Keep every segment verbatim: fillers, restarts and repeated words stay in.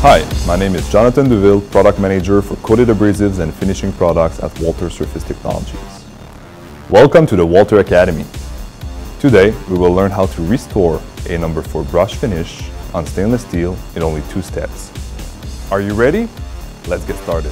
Hi, my name is Jonathan Duville, Product Manager for Coated Abrasives and Finishing Products at Walter Surface Technologies. Welcome to the Walter Academy. Today, we will learn how to restore a number four brush finish on stainless steel in only two steps. Are you ready? Let's get started.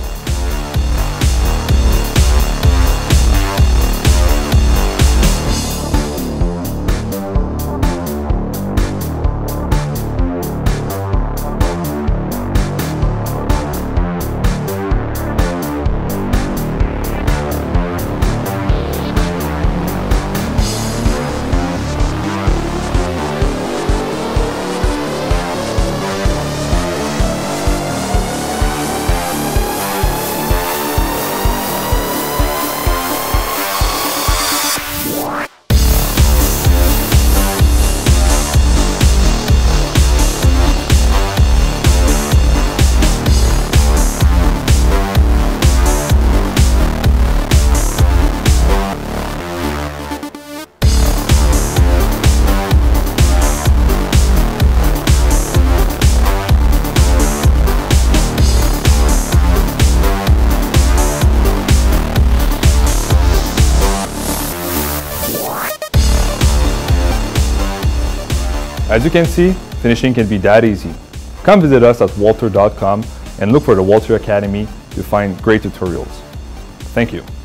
As you can see, finishing can be that easy. Come visit us at walter dot com and look for the Walter Academy to find great tutorials. Thank you.